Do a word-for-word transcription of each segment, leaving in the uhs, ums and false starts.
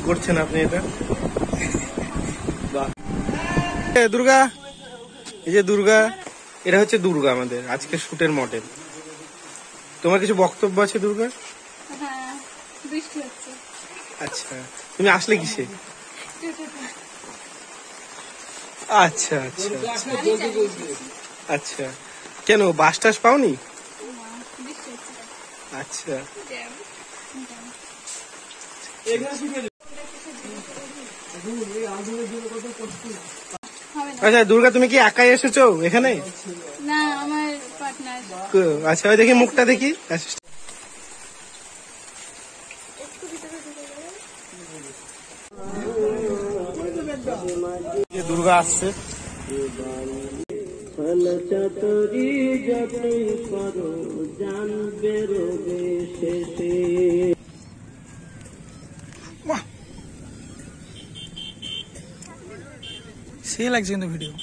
করছেন আপনি এটা? বাহ। দুর্গা, এই যে দুর্গা, এটা হচ্ছে দুর্গা আমাদের আজকে শুটের মডেল। তোমার কিছু বক্তব্য আছে দুর্গা? হ্যাঁ, বৃষ্টি হচ্ছে। আচ্ছা, তুমি আসলে কিসে? আচ্ছা আচ্ছা আচ্ছা, কেন বাস টাস পাওনি? আচ্ছা আচ্ছা, দুর্গা তুমি কি একাই এসেছো এখানে? না, আমার পার্টনার। আচ্ছা, দেখি মুখটা দেখি। দুর্গা আসছে। সে লাগছে কিন্তু ভিডিও।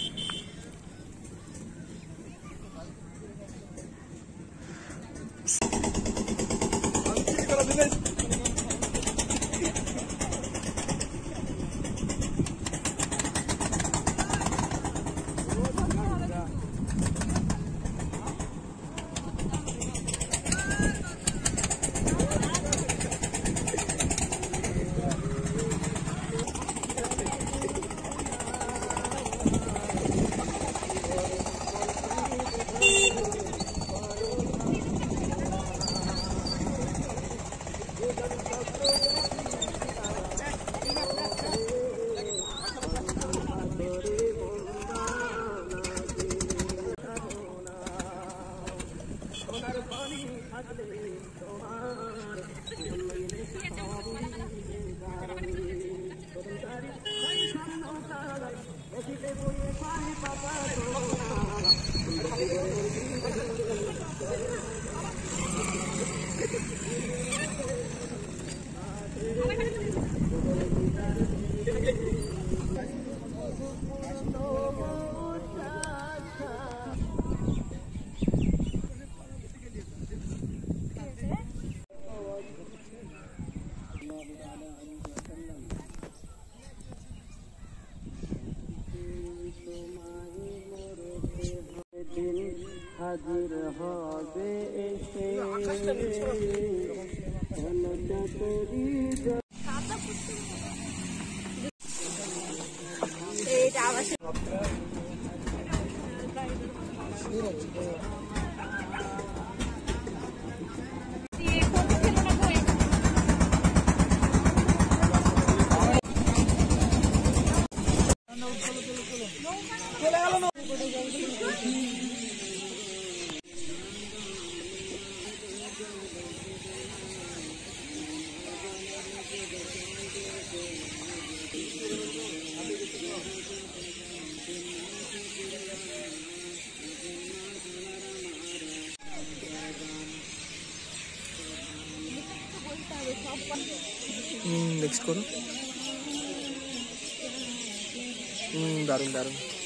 হাজির হবে এসে নেক্সট করো। দারুণ দারুণ।